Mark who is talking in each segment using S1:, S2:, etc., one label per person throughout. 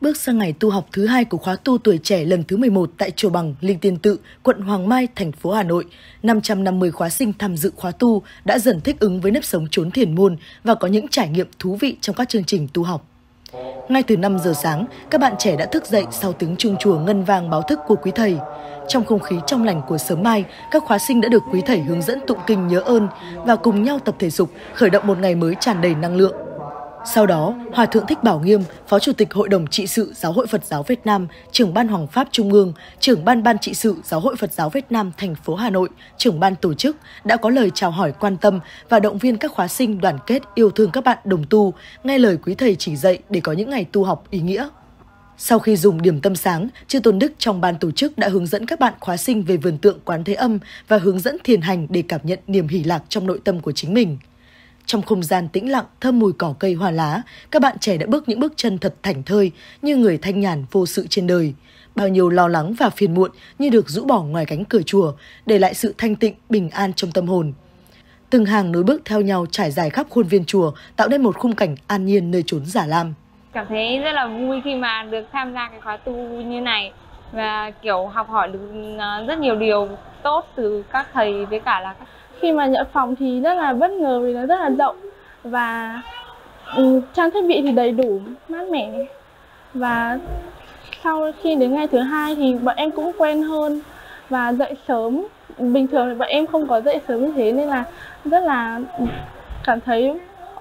S1: Bước sang ngày tu học thứ 2 của khóa tu tuổi trẻ lần thứ 11 tại Chùa Bằng, Linh Tiên Tự, quận Hoàng Mai, thành phố Hà Nội, 550 khóa sinh tham dự khóa tu đã dần thích ứng với nếp sống chốn thiền môn và có những trải nghiệm thú vị trong các chương trình tu học. Ngay từ 5 giờ sáng, các bạn trẻ đã thức dậy sau tiếng chuông chùa ngân vang báo thức của quý thầy. Trong không khí trong lành của sớm mai, các khóa sinh đã được quý thầy hướng dẫn tụng kinh nhớ ơn và cùng nhau tập thể dục, khởi động một ngày mới tràn đầy năng lượng. Sau đó, Hòa Thượng Thích Bảo Nghiêm, Phó Chủ tịch Hội đồng Trị sự Giáo hội Phật giáo Việt Nam, Trưởng ban Hoằng pháp Trung ương, Trưởng ban Trị sự Giáo hội Phật giáo Việt Nam thành phố Hà Nội, Trưởng ban tổ chức đã có lời chào hỏi quan tâm và động viên các khóa sinh đoàn kết yêu thương các bạn đồng tu, nghe lời quý thầy chỉ dạy để có những ngày tu học ý nghĩa. Sau khi dùng điểm tâm sáng, Chư Tôn Đức trong ban tổ chức đã hướng dẫn các bạn khóa sinh về vườn tượng Quán Thế Âm và hướng dẫn thiền hành để cảm nhận niềm hỷ lạc trong nội tâm của chính mình. Trong không gian tĩnh lặng, thơm mùi cỏ cây hoa lá, các bạn trẻ đã bước những bước chân thật thảnh thơi như người thanh nhàn vô sự trên đời. Bao nhiêu lo lắng và phiền muộn như được rũ bỏ ngoài cánh cửa chùa, để lại sự thanh tịnh, bình an trong tâm hồn. Từng hàng nối bước theo nhau trải dài khắp khuôn viên chùa, tạo nên một khung cảnh an nhiên nơi chốn Già Lam.
S2: Cảm thấy rất là vui khi mà được tham gia cái khóa tu như này và kiểu học hỏi được rất nhiều điều tốt từ các thầy với cả là
S3: khi mà nhận phòng thì rất là bất ngờ vì nó rất là rộng và trang thiết bị thì đầy đủ, mát mẻ. Và sau khi đến ngày thứ 2 thì bọn em cũng quen hơn và dậy sớm. Bình thường thì bọn em không có dậy sớm như thế nên là rất là cảm thấy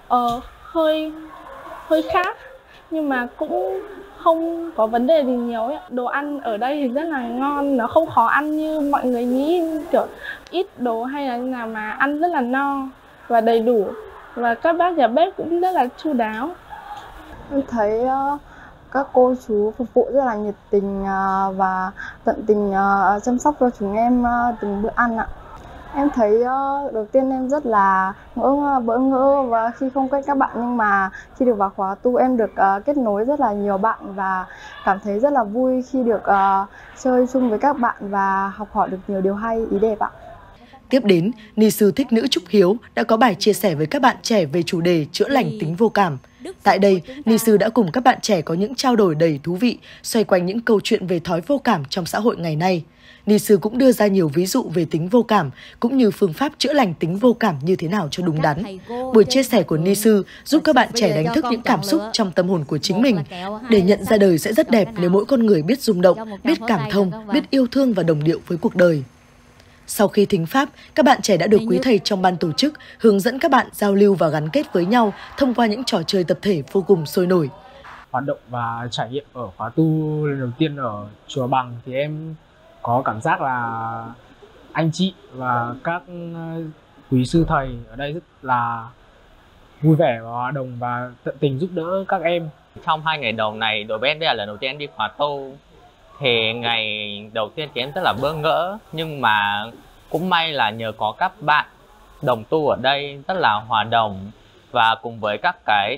S3: hơi khác, nhưng mà cũng không có vấn đề gì nhiều ấy. Đồ ăn ở đây thì rất là ngon, nó không khó ăn như mọi người nghĩ, kiểu ít đồ hay là như nào, mà ăn rất là no và đầy đủ. Và các bác nhà bếp cũng rất là chu đáo.
S4: Em thấy các cô chú phục vụ rất là nhiệt tình và tận tình chăm sóc cho chúng em từng bữa ăn ạ. Em thấy đầu tiên em rất là bỡ ngỡ và khi không quen các bạn, nhưng mà khi được vào khóa tu em được kết nối rất là nhiều bạn và cảm thấy rất là vui khi được chơi chung với các bạn và học hỏi được nhiều điều hay, ý đẹp ạ.
S1: Tiếp đến, Ni sư Thích Nữ Trúc Hiếu đã có bài chia sẻ với các bạn trẻ về chủ đề chữa lành tính vô cảm. Tại đây, Ni sư đã cùng các bạn trẻ có những trao đổi đầy thú vị xoay quanh những câu chuyện về thói vô cảm trong xã hội ngày nay. Ni sư cũng đưa ra nhiều ví dụ về tính vô cảm, cũng như phương pháp chữa lành tính vô cảm như thế nào cho đúng đắn. Buổi chia sẻ của Ni sư giúp các bạn trẻ đánh thức những cảm xúc trong tâm hồn của chính mình, để nhận ra đời sẽ rất đẹp nếu mỗi con người biết rung động, biết cảm thông, biết yêu thương và đồng điệu với cuộc đời. Sau khi thính pháp, các bạn trẻ đã được quý thầy trong ban tổ chức hướng dẫn các bạn giao lưu và gắn kết với nhau thông qua những trò chơi tập thể vô cùng sôi nổi.
S5: Hoạt động và trải nghiệm ở khóa tu lần đầu tiên ở Chùa Bằng thì em có cảm giác là anh chị và các quý sư thầy ở đây rất là vui vẻ và hòa đồng và tận tình giúp đỡ các em.
S6: Trong 2 ngày đầu này, đối với em đây là lần đầu tiên em đi khóa tu. Thì ngày đầu tiên thì em rất là bỡ ngỡ, nhưng mà cũng may là nhờ có các bạn đồng tu ở đây rất là hòa đồng, và cùng với các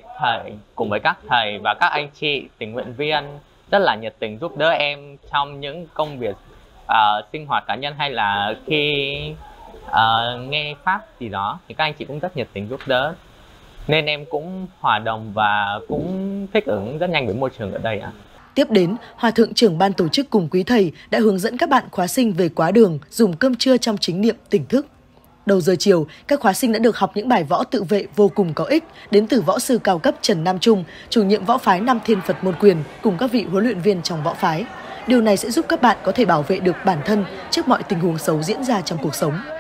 S6: thầy và các anh chị tình nguyện viên rất là nhiệt tình giúp đỡ em trong những công việc sinh hoạt cá nhân hay là khi nghe pháp gì đó, thì các anh chị cũng rất nhiệt tình giúp đỡ, nên em cũng hòa đồng và cũng thích ứng rất nhanh với môi trường ở đây ạ.
S1: Tiếp đến, Hòa Thượng trưởng ban tổ chức cùng quý thầy đã hướng dẫn các bạn khóa sinh về quá đường, dùng cơm trưa trong chính niệm tỉnh thức. Đầu giờ chiều, các khóa sinh đã được học những bài võ tự vệ vô cùng có ích đến từ võ sư cao cấp Trần Nam Trung, chủ nhiệm võ phái Nam Thiên Phật Môn Quyền cùng các vị huấn luyện viên trong võ phái. Điều này sẽ giúp các bạn có thể bảo vệ được bản thân trước mọi tình huống xấu diễn ra trong cuộc sống.